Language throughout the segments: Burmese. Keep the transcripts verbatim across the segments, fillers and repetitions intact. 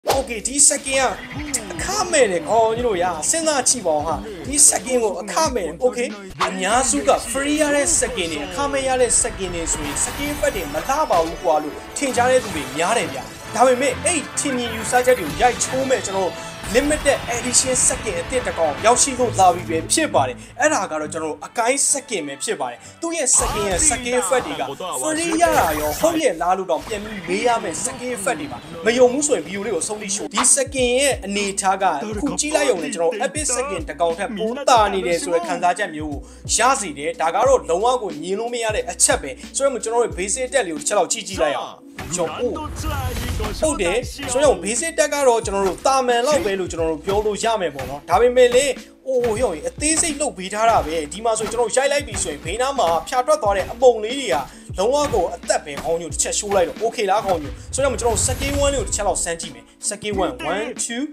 Okay, this second, comment on you know ya, send that chibo ha. This second go comment, okay. Anyasuka free yale second, comment yale second is we second for them. Mataba uqualu, change yale to be yare ya. Now we make eighteen you such a yai chome. Limited edition second အတက်တကောင်ရောက်ရှိလို့လာပြီးပဲဖြစ်ပါတယ်အဲ့ဒါကတော့ကျွန်တော်အကိုင်း second ပဲဖြစ်ပါတယ်သူ့ရဲ့ second ရဲ့ second effect တွေက free ရတာရောဟုတ်ရဲ့လားလို့တော့ပြန်ပြီးမေးရမယ် second effect တွေပါမယုံဘူးဆိုရင် video လေးကိုဆုံးဖြတ် show ဒီ second ရဲ့အနေထားကခုကြည့်လိုက်ရုံနဲ့ကျွန်တော် epic second တကောင်ထက်ပိုတာနေတယ်ဆိုတဲ့ခံစားချက်မျိုးကိုရစေတယ်ဒါကတော့လုံးဝကိုညင်လို့မရတဲ့အချက်ပဲဆိုတော့ကျွန်တော်တို့ basic တက်လေးကိုတစ်ချက်လောက်ကြည့်ကြည့်လိုက်အောင်ကျွန်တော်ဟုတ်တယ်ဆိုတော့ basic တက်ကတော့ကျွန်တော်တို့တာမန်လောက်ပဲလို့ကျွန်တော်တို့ပြောလို့ရမယ်ပေါ့နော်ဒါပေမဲ့လေအိုးရောအသေးစိတ်လုတ်ပေးထားတာပဲဒီမှာဆိုကျွန်တော်ရိုက်လိုက်ပြီဆိုရင်ဘေးနားမှာဖြာထွက်သွားတဲ့အပုံလေးတွေကလုံးဝကိုအသက်ပဲခေါင်းညိုတစ်ချက်ရှိုးလိုက်တော့ okay လားခေါင်းညိုဆိုတော့ကျွန်တော် second one လေးကိုတစ်ချက်လောက်စမ်းကြည့်မယ် second one one two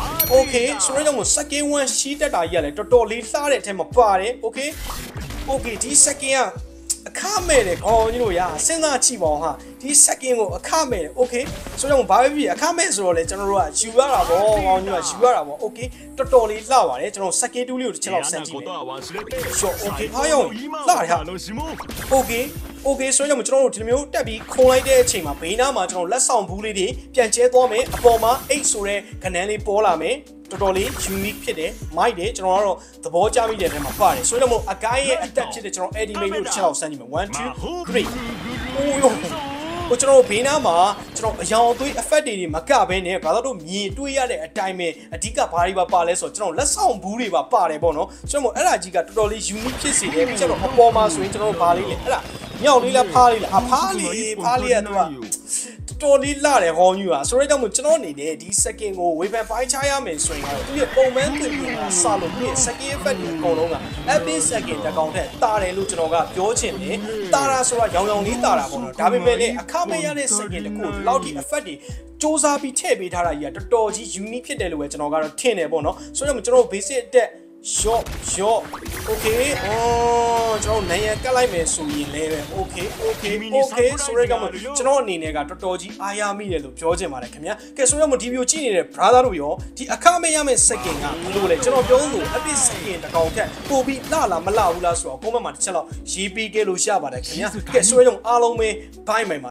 okay ဆိုတော့ကျွန်တော် second one ရှိတက်တာကြီးကလည်းတော်တော်လေးလှတဲ့အထက်မှာပါတယ် okay okay ဒီ second ကအခမဲ့တယ်ခေါင်းညိုရစဉ်းစားကြည့်ပါဦးဟာဒီ second ကိုအခမဲ့တယ် okay ဆိုတော့ဘာပဲဖြစ်အခမဲ့ဆိုတော့လေကျွန်တော်တို့ကယူရတာပေါ့ခေါင်းညိုကယူရတာပေါ့ okay တော်တော်လေးလှပါတယ်ကျွန်တော် second two လေးကိုတစ်ချက်လောက်စမ်းကြည့်မယ် sure okay ဟာရောလှတယ်ဟာ okay okay ဆိုတော့ကျွန်တော်တို့ဒီလိုမျိုးတက်ပြီးခုံလိုက်တဲ့အချိန်မှာဘေးနားမှာကျွန်တော်လက်ဆောင်ဘူးလေးတွေပြန်ကျဲသွားမယ်အပေါ်မှာeightဆိုတဲ့ခဏန်းလေးပေါ်လာမယ်တော်တော်လေး unique ဖြစ်တယ်မိုက်တယ်ကျွန်တော်ကတော့သဘောကျမိတဲ့အထဲမှာပါတယ်ဆိုတော့မို့အကိုင်းရဲ့အတက်ဖြစ်တဲ့ကျွန်တော် animate ကိုတစ်ချက်လောက်စမ်းကြည့်မယ်one two three အိုးရောဟိုကျွန်တော်ဘေးနားမှာကျွန်တော်အယောင်အသွေး effect တွေမကဘဲနဲ့ဘာလို့တို့မြင်တွေ့ရတဲ့အတိုင်းပဲအဓိကဘာတွေပါပါလဲဆိုတော့ကျွန်တော်လက်ဆောင်ဘူးတွေပါပါတယ်ပေါ့နော်ကျွန်တော်အဲ့ဒါကြီးကတော်တော်လေး unique ဖြစ်စေတယ်ပြီးတော့အပေါ်မှာဆိုရင်ကျွန်တော်ဘာလေးလဲအဲ့ဒါမြောက်လေးလားဖားလေးလားအဖားလေးဖားလေးကသူကတော်လေးလာတယ်ဟောင်းယူอ่ะဆိုတော့ကြောင့်မို့ကျွန်တော်အနေနဲ့ဒီ second ကို weapon ပိုင်းချရမယ်ဆိုရင်တော့သူရဲ့ပုံမှန်သွင်းပြီးစလို့ဒီ second effect တွေအကုန်လုံးက epic second တကောင်ထက်တာတယ်လို့ကျွန်တော်ကပြောချင်တယ်တာတာဆိုတာရောင်ရောင်လေးတာတာပေါ့နော်ဒါပေမဲ့လည်းအခမဲ့ရတဲ့ second တခုဒီလောက်ထိ effect တွေစူးစမ်းပြီးထည့်ပေးထားတာကြီးကတော်တော်ကြီး unique ဖြစ်တယ်လို့ပဲကျွန်တော်ကတော့ထင်တယ်ပေါ့နော်ဆိုတော့ကျွန်တော် basic တက် short short okay အော်ကျွန်တော်နိုင်ရကတ်လိုက်မယ်ဆိုရင်လည်းပဲ okay okay okay ဆိုရဲကမှကျွန်တော်အနေနဲ့ကတော်တော်ကြီးအားရမိတယ်လို့ပြောချင်ပါတယ်ခင်ဗျာကဲဆိုတော့မဒီဗီဒီယိုကြည့်နေတဲ့ brother တို့ရောဒီအခမဲ့ရမယ့် second ကဘယ်လိုလဲကျွန်တော်ပြောလို့ epic second တကောင်ထက်ပိုပြီးလှလာမလှဘူးလားဆိုတော့ comment မှာတစ်ချက်လောက်ရေးပေးခဲ့လို့ရပါတယ်ခင်ဗျာကဲဆိုရဲကြောင့်အားလုံးပဲ bye bye